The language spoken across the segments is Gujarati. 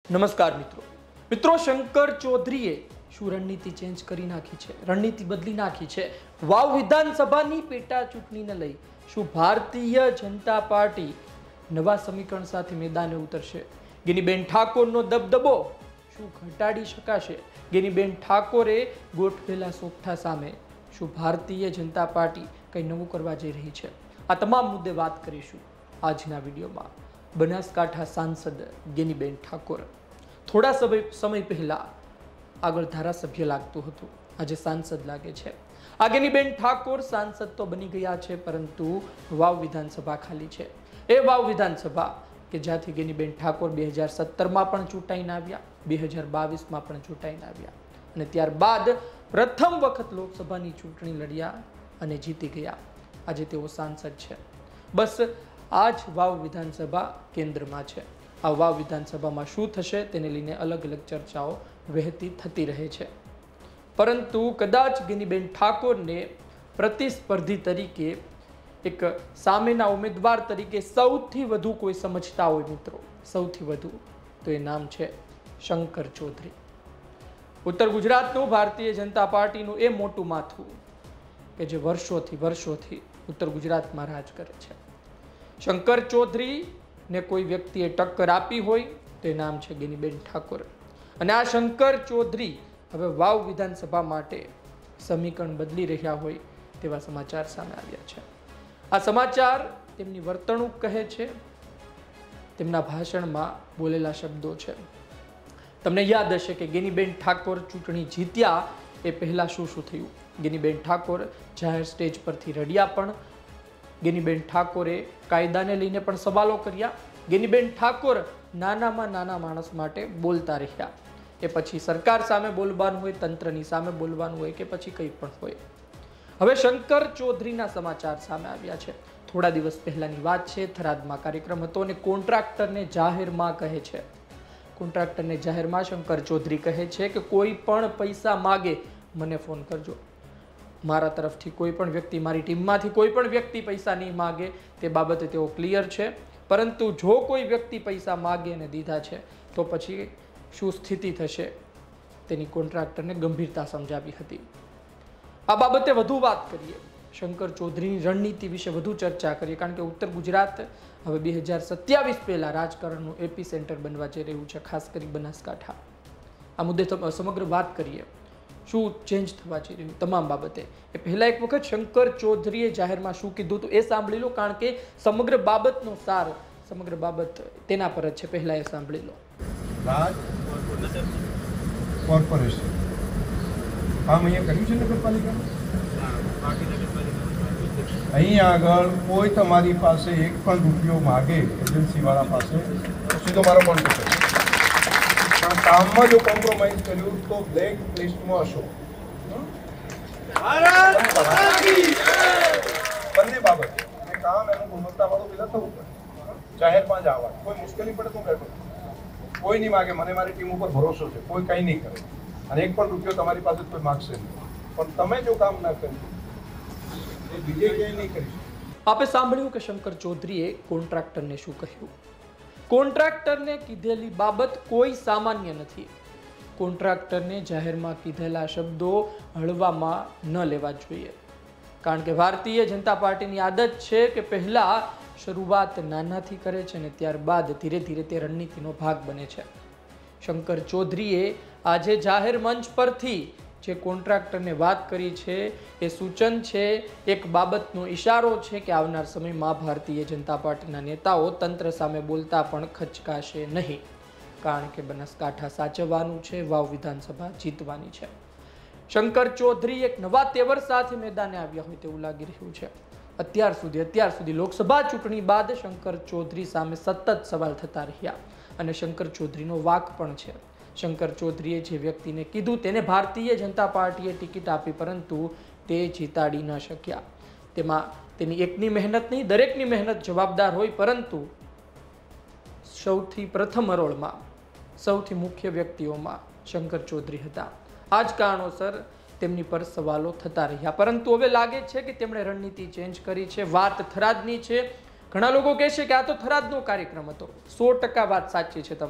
નમસ્કાર મિત્રો શંકર ચૌધરીએ શું રણનીતિ ચેન્જ કરી નાખી છે, રણનીતિ બદલી નાખી છે? વાવ વિધાનસભાની પેટા ચૂંટણીને લઈ શું ભારતીય જનતા પાર્ટી નવા સમીકરણ સાથે મેદાને ઉતરશે? ગેનીબેન ઠાકોરનો દબદબો શું ઘટાડી શકાશે? ગેનીબેન ઠાકોરે ગોઠવેલા સોગઠા સામે શું ભારતીય જનતા પાર્ટી કંઈ નવું કરવા જઈ રહી છે? આ તમામ મુદ્દે વાત કરીશું આજના વિડીયોમાં. બનાસકાંઠા સાંસદ ગેનીબેન ઠાકોર થોડા સમય પહેલા આગળ ધારાસભ્ય લાગતું હતું, આજે સાંસદ લાગે છે. આ ગેનીબેન ઠાકોર સાંસદ તો બની ગયા છે, પરંતુ વાવ વિધાનસભા ખાલી છે. એ વાવ વિધાનસભા કે જ્યાંથી ગેનીબેન ઠાકોર 2017માં પણ ચૂંટાઈને આવ્યા, 2022માં પણ ચૂંટાઈને આવ્યા અને ત્યારબાદ પ્રથમ વખત લોકસભાની ચૂંટણી લડ્યા અને જીતી ગયા. આજે તેઓ સાંસદ છે. બસ આ જ વાવ વિધાનસભા કેન્દ્રમાં છે. આ વાવ વિધાનસભામાં શું થશે તેને લઈને અલગ અલગ ચર્ચાઓ વહેતી થતી રહે છે. પરંતુ કદાચ ગેનીબેન ઠાકોરને પ્રતિસ્પર્ધી તરીકે, એક સામેના ઉમેદવાર તરીકે સૌથી વધુ કોઈ સમજતા હોય મિત્રો, સૌથી વધુ તો એ નામ છે શંકર ચૌધરી. ઉત્તર ગુજરાતનું ભારતીય જનતા પાર્ટીનું એ મોટું માથું કે જે વર્ષોથી ઉત્તર ગુજરાતમાં રાજ કરે છે. શંકર ચૌધરીને કોઈ વ્યક્તિએ ટક્કર આપી હોય તો એ નામ છે ગેનીબેન ઠાકોર. અને આ શંકર ચૌધરી હવે વાવ વિધાનસભા માટે સમીકરણ બદલી રહ્યા હોય તેવા સમાચાર સામે આવ્યા છે. આ સમાચાર તેમની વર્તણૂક કહે છે, તેમના ભાષણમાં બોલેલા શબ્દો છે. તમને યાદ હશે કે ગેનીબેન ઠાકોર ચૂંટણી જીત્યા એ પહેલા શું થયું. ગેનીબેન ઠાકોર જાહેર સ્ટેજ પરથી રડ્યા, પણ ગેનીબેન ઠાકોરે કાયદાને લઈને પણ સવાલો કર્યા. ગેનીબેન ઠાકોર નાનામાં નાના માણસ માટે બોલતા રહ્યા. એ પછી સરકાર સામે બોલવાનું હોય, તંત્રની સામે બોલવાનું હોય કે પછી કંઈ પણ હોય. હવે શંકર ચૌધરીના સમાચાર સામે આવ્યા છે. થોડા દિવસ પહેલાની વાત છે. થરાદમાં કાર્યક્રમ હતો અને કોન્ટ્રાક્ટરને જાહેરમાં કહે છે, કોન્ટ્રાક્ટરને જાહેરમાં શંકર ચૌધરી કહે છે કે કોઈ પણ પૈસા માગે મને ફોન કરજો. મારા તરફથી કોઈ પણ વ્યક્તિ, મારી ટીમમાંથી કોઈ પણ વ્યક્તિ પૈસા નહીં માગે તે બાબતે તેઓ ક્લિયર છે. પરંતુ જો કોઈ વ્યક્તિ પૈસા માગે અને દીધા છે તો પછી શું સ્થિતિ થશે તેની કોન્ટ્રાક્ટરને ગંભીરતા સમજાવી હતી. આ બાબતે વધુ વાત કરીએ, શંકર ચૌધરીની રણનીતિ વિશે વધુ ચર્ચા કરીએ, કારણ કે ઉત્તર ગુજરાત હવે 2027 પહેલા રાજકારણનું એપી સેન્ટર બનવા જઈ રહ્યું છે, ખાસ કરી બનાસકાંઠા. આ મુદ્દે સમગ્ર વાત કરીએ, શું ચેન્જ થવા જઈ રહ્યું તમામ બાબતે. એ પહેલા એક વખત શંકર ચૌધરીએ જાહેરમાં શું કીધું હતું એ સાંભળી લો, કારણ કે સમગ્ર બાબતનો સાર, સમગ્ર બાબત તેના પર જ છે. પહેલા એ સાંભળી લો. રાજ કોર્પોરેશન કામ અહીંયા કર્યું છે નગરપાલિકાનું. અહીંયા આગળ કોઈ તમારી પાસે એક પણ રૂપિયો માગે એજન્સીવાળા પાસે તો સીધો મારો કોન્ટેક્ટ છે. પણ કામમાં જો કોમ્પ્રોમાઇઝ કર્યું તો બ્લેક લિસ્ટમાં હશો. બંને બાબત કામ એનું ગુણવત્તાવાળું પેલા થવું પડે, જાહેરમાં જ આવવા. કોઈ મુશ્કેલી પડે તો કહેતો, કોઈ નહીં માગે, મને મારી ટીમ ઉપર ભરોસો છે, કોઈ કંઈ નહીં કરે અને એક પણ રૂપિયો તમારી પાસે કોઈ માગશે નહીં. પણ તમે જો કામ ના કર્યું એ બીજે ક્યાંય નહીં કરી. આપે સાંભળ્યું કે શંકર ચૌધરીએ કોન્ટ્રાક્ટરને શું કહ્યું. કોન્ટ્રાક્ટરને કીધેલી બાબત કોઈ સામાન્ય નથી. કોન્ટ્રાક્ટરને જાહેરમાં કીધેલા શબ્દો હળવામાં ન લેવા જોઈએ, કારણ કે ભારતીય જનતા પાર્ટીની આદત છે કે પહેલા શરૂઆત નાનાથી કરે છે અને ત્યારબાદ ધીરે ધીરે તે રણનીતિનો ભાગ બને છે. શંકર ચૌધરીએ આજે જાહેર મંચ પરથી જે કોન્ટ્રાક્ટરને વાત કરી છે એ સૂચન છે, એક બાબતનો ઈશારો છે કે આવનાર સમયમાં ભારતીય જનતા પાર્ટીના નેતાઓ તંત્ર સામે બોલતા પણ ખચકાશે નહીં, કારણ કે બનાસકાંઠા સાચવવાનું છે, વાવ વિધાનસભા જીતવાની છે. શંકર ચૌધરી એક નવા તેવર સાથે મેદાને આવ્યા હોય તેવું લાગી રહ્યું છે. અત્યાર સુધી લોકસભા ચૂંટણી બાદ શંકર ચૌધરી સામે સતત સવાલ થતા રહ્યા અને શંકર ચૌધરીનો વાક પણ છે. શંકર ચૌધરીએ જે વ્યક્તિને કીધું તેને ભારતીય જનતા પાર્ટીએ ટિકિટ આપી, પરંતુ તે જીતાડી ન શક્યા. તેમાં તેની એકની મહેનત નહીં, દરેકની મહેનત જવાબદાર હોય, પરંતુ સૌથી પ્રથમ હરોળમાં, સૌથી મુખ્ય વ્યક્તિઓમાં શંકર ચૌધરી હતા. આ જ કારણોસર તેમની પર સવાલો થતા રહ્યા. પરંતુ હવે લાગે છે કે તેમણે રણનીતિ ચેન્જ કરી છે. વાત થરાદની છે. ઘણા લોકો કહે છે કે આ તો થરાદનો કાર્યક્રમ હતો. 100% વાત સાચી છે તમારી.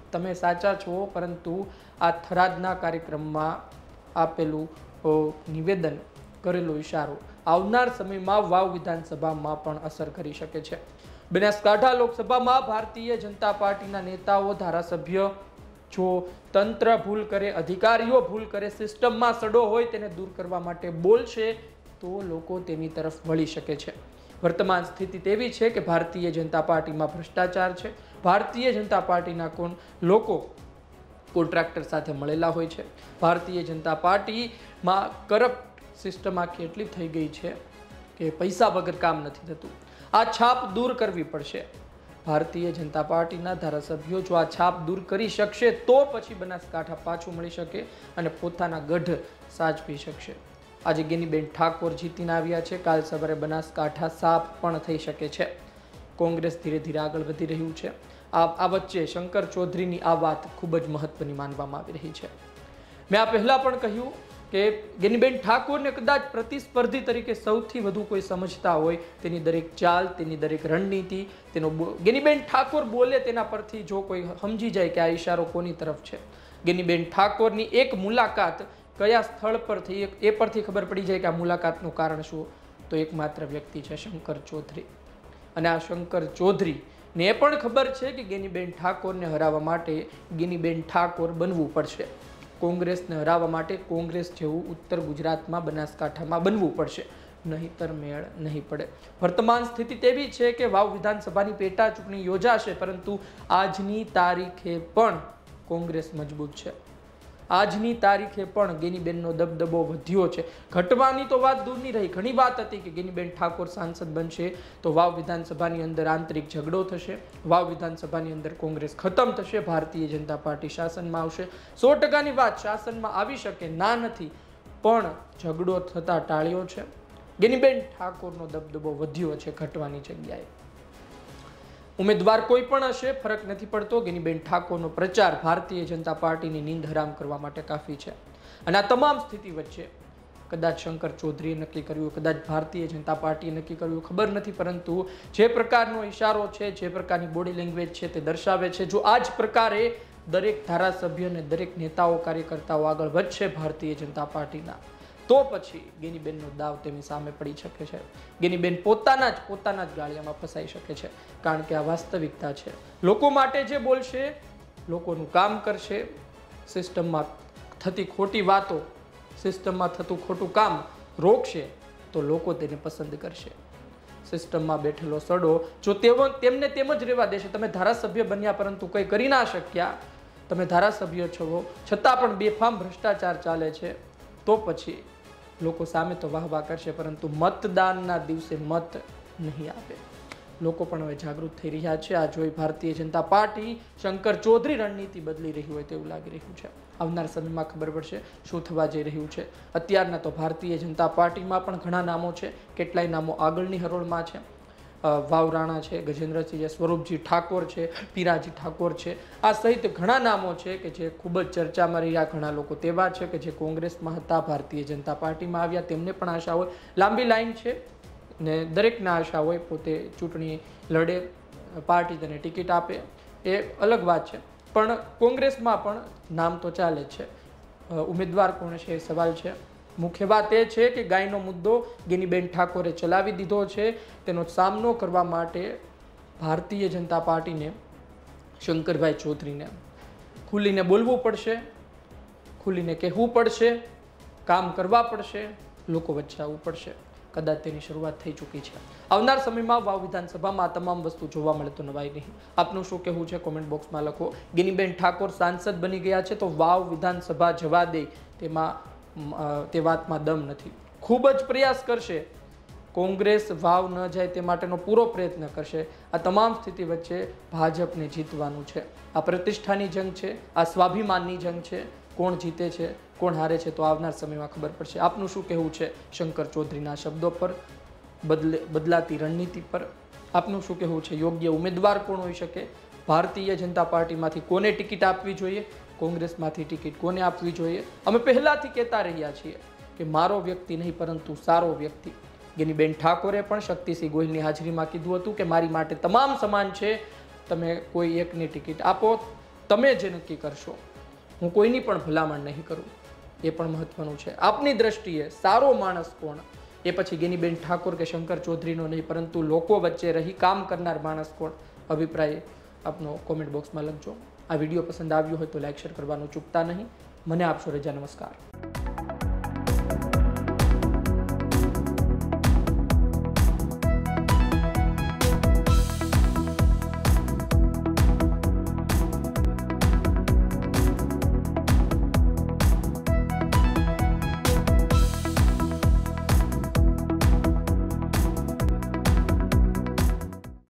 તમે સાચા છો, પરંતુ આ થરાદના કાર્યક્રમમાં આપેલું નિવેદન, કરેલો ઇશારો આવનાર સમયમાં વાવ વિધાનસભામાં પણ અસર કરી શકે છે. બનાસકાંઠા લોકસભામાં ભારતીય જનતા પાર્ટીના નેતાઓ, ધારાસભ્ય જો તંત્ર ભૂલ કરે, અધિકારીઓ ભૂલ કરે, સિસ્ટમમાં સડો હોય તેને દૂર કરવા માટે બોલશે તો લોકો તેની તરફ વળી શકે છે. વર્તમાન સ્થિતિ તેવી છે કે ભારતીય જનતા પાર્ટીમાં ભ્રષ્ટાચાર છે. ભારતીય જનતા પાર્ટીના લોકો કોન્ટ્રાક્ટર સાથે મળેલા હોય છે. ભારતીય જનતા પાર્ટીમાં કરપ્ટ સિસ્ટમ આખી એટલી થઈ ગઈ છે કે પૈસા વગર કામ નથી થતું. આ છાપ દૂર કરવી પડશે. ભારતીય જનતા પાર્ટીના ધારાસભ્યો જો આ છાપ દૂર કરી શકશે તો પછી બનાસકાંઠા પાછું મળી શકે અને પોતાના ગઢ સાચવી શકશે. આજે ગેનીબેન ઠાકોર જીતીને આવ્યા છે, કાલ સવારે બનાસકાંઠા સાફ પણ થઈ શકે છે. કોંગ્રેસ ધીરે ધીરે આગળ વધી રહ્યું છે. આ વચ્ચે શંકર ચૌધરીની આ વાત ખૂબ જ મહત્વની માનવામાં આવી રહી છે. મેં આ પહેલા પણ કહ્યું કે ગેનીબેન ઠાકોરને કદાચ પ્રતિસ્પર્ધી તરીકે સૌથી વધુ કોઈ સમજતા હોય, તેની દરેક ચાલ, તેની દરેક રણનીતિ, ગેનીબેન ઠાકોર બોલે તેના પરથી જો કોઈ સમજી જાય કે આ ઇશારો કોની તરફ છે. ગેનીબેન ઠાકોરની એક મુલાકાત કયા સ્થળ પર થઈ એ પરથી ખબર પડી જાય કે આ મુલાકાતનું કારણ શું. તો એકમાત્ર વ્યક્તિ છે શંકર ચૌધરી. અને આ શંકર ચૌધરીને એ પણ ખબર છે કે ગેનીબેન ઠાકોરને હરાવવા માટે ગેનીબેન ઠાકોર બનવું પડશે. કોંગ્રેસને હરાવવા માટે કોંગ્રેસ જેવું ઉત્તર ગુજરાતમાં, બનાસકાંઠામાં બનવું પડશે, નહીંતર મેળ નહીં પડે. વર્તમાન સ્થિતિ તેવી છે કે વાવ વિધાનસભાની પેટા ચૂંટણી યોજાશે, પરંતુ આજની તારીખે પણ કોંગ્રેસ મજબૂત છે. આજની તારીખે પણ ગેનીબેનનો દબદબો વધ્યો છે. ઘટવાની તો વાત દૂરની રહી. ઘણી વાત હતી કે ગેનીબેન ઠાકોર સાંસદ બનશે તો વાવ વિધાનસભાની અંદર આંતરિક ઝઘડો થશે, વાવ વિધાનસભાની અંદર કોંગ્રેસ ખતમ થશે, ભારતીય જનતા પાર્ટી શાસનમાં આવશે. 100%ની વાત, શાસનમાં આવી શકે, ના નથી, પણ ઝઘડો થતા ટાળ્યો છે. ગેનીબેન ઠાકોરનો દબદબો વધ્યો છે ઘટવાની જગ્યાએ. ઉમેદવાર કોઈ પણ હશે, ફરક નથી પડતો. ગેનીબેન ઠાકોરનો પ્રચાર ભારતીય જનતા પાર્ટીની નીંદ હરામ કરવા માટે કાફી છે. અને આ તમામ સ્થિતિ વચ્ચે કદાચ શંકર ચૌધરીએ નક્કી કર્યું, કદાચ ભારતીય જનતા પાર્ટીએ નક્કી કર્યું, ખબર નથી, પરંતુ જે પ્રકારનો ઇશારો છે, જે પ્રકારની બોડી લેંગ્વેજ છે તે દર્શાવે છે જો આ જ પ્રકારે દરેક ધારાસભ્ય અને દરેક નેતાઓ, કાર્યકર્તાઓ આગળ વધશે ભારતીય જનતા પાર્ટીના, તો પછી ગેનીબેનનો દાવ તેની સામે પડી શકે છે. ગેનીબેન પોતાના જ ગાળિયામાં ફસાઈ શકે છે. કારણ કે આ વાસ્તવિકતા છે. લોકો માટે જે બોલશે, લોકોનું કામ કરશે, સિસ્ટમમાં થતી ખોટી વાતો, સિસ્ટમમાં થતું ખોટું કામ રોકશે તો લોકો તેને પસંદ કરશે. સિસ્ટમમાં બેઠેલો સડો જો તેમને તેમ જ રહેવા દેશે, તમે ધારાસભ્ય બન્યા પરંતુ કંઈ કરી ના શક્યા, તમે ધારાસભ્ય છો છતાં પણ બેફામ ભ્રષ્ટાચાર ચાલે છે, તો પછી લોકો સામે તો વાહવા કરશે, પરંતુ મતદાનના દિવસે મત નહીં આપે. લોકો પણ હવે જાગૃત થઈ રહ્યા છે. આ જોઈ ભારતીય જનતા પાર્ટી શંકર ચૌધરી રણનીતિ બદલી રહી હોય તેવું લાગી રહ્યું છે. આવનાર સમયમાં ખબર પડશે શું થવા જઈ રહ્યું છે. અત્યારના તો ભારતીય જનતા પાર્ટીમાં પણ ઘણા નામો છે, કેટલાય નામો આગળની હરોળમાં છે. વાવ રાણા છે, ગજેન્દ્રસિંહ છે, સ્વરૂપજી ઠાકોર છે, પીરાજી ઠાકોર છે, આ સહિત ઘણા નામો છે કે જે ખૂબ જ ચર્ચામાં રહ્યા. ઘણા લોકો તેવા છે કે જે કોંગ્રેસમાં હતા, ભારતીય જનતા પાર્ટીમાં આવ્યા, તેમને પણ આશા હોય. લાંબી લાઈન છે ને દરેકના આશા હોય પોતે ચૂંટણી લડે, પાર્ટી તેને ટિકિટ આપે, એ અલગ વાત છે. પણ કોંગ્રેસમાં પણ નામ તો ચાલે છે. ઉમેદવાર કોણ છે એ સવાલ છે. મુખ્ય વાત એ છે કે ગાયનો મુદ્દો ગેનીબેન ઠાકોરે ચલાવી દીધો છે. તેનો સામનો કરવા માટે ભારતીય જનતા પાર્ટીને, શંકરભાઈ ચૌધરીને ખુલીને બોલવું પડશે, ખુલીને કહેવું પડશે, કામ કરવા પડશે, લોકો વચ્ચે આવવું પડશે. કદાચ તેની શરૂઆત થઈ ચૂકી છે. આવનાર સમયમાં વાવ વિધાનસભામાં આ તમામ વસ્તુ જોવા મળે તો નવાઈ નહીં. આપનું શું કહેવું છે કોમેન્ટ બોક્સમાં લખો. ગેનીબેન ઠાકોર સાંસદ બની ગયા છે તો વાવ વિધાનસભા જવા દે તે વાતમાં દમ નથી. ખૂબ જ પ્રયાસ કરશે, કોંગ્રેસ વાવ ન જાય તે માટેનો પૂરો પ્રયત્ન કરશે. આ તમામ સ્થિતિ વચ્ચે ભાજપને જીતવાનું છે. આ પ્રતિષ્ઠાની જંગ છે, આ સ્વાભિમાનની જંગ છે. કોણ જીતે છે, કોણ હારે છે તો આવનાર સમયમાં ખબર પડશે. આપનું શું કહેવું છે શંકર ચૌધરીના શબ્દો પર, બદલાતી રણનીતિ પર? આપનું શું કહેવું છે? યોગ્ય ઉમેદવાર કોણ હોઈ શકે? ભારતીય જનતા પાર્ટીમાંથી કોને ટિકિટ આપવી જોઈએ? કોંગ્રેસમાંથી ટિકિટ કોને આપવી જોઈએ? અમે પહેલાથી કહેતા રહ્યા છીએ કે મારો વ્યક્તિ નહીં પરંતુ સારો વ્યક્તિ. ગેનીબેન ઠાકોરે પણ શક્તિસિંહ ગોહિલની હાજરીમાં કીધું હતું કે મારી માટે તમામ સમાન છે, તમે કોઈ એકની ટિકિટ આપો તમે જે નક્કી કરશો. હું કોઈની પણ ભલામણ નહીં કરું, એ પણ મહત્વનું છે. આપની દ્રષ્ટિએ સારો માણસ કોણ, એ પછી ગેનીબેન ઠાકોર કે શંકર ચૌધરીનો નહીં, પરંતુ લોકો વચ્ચે રહી કામ કરનાર માણસ કોણ, અભિપ્રાય આપનો કોમેન્ટ બોક્સમાં લખજો. આ વિડીયો પસંદ આવ્યો હોય તો લાઈક શેર કરવાનું ચૂકતા નહીં. મને આપશો રજા. નમસ્કાર.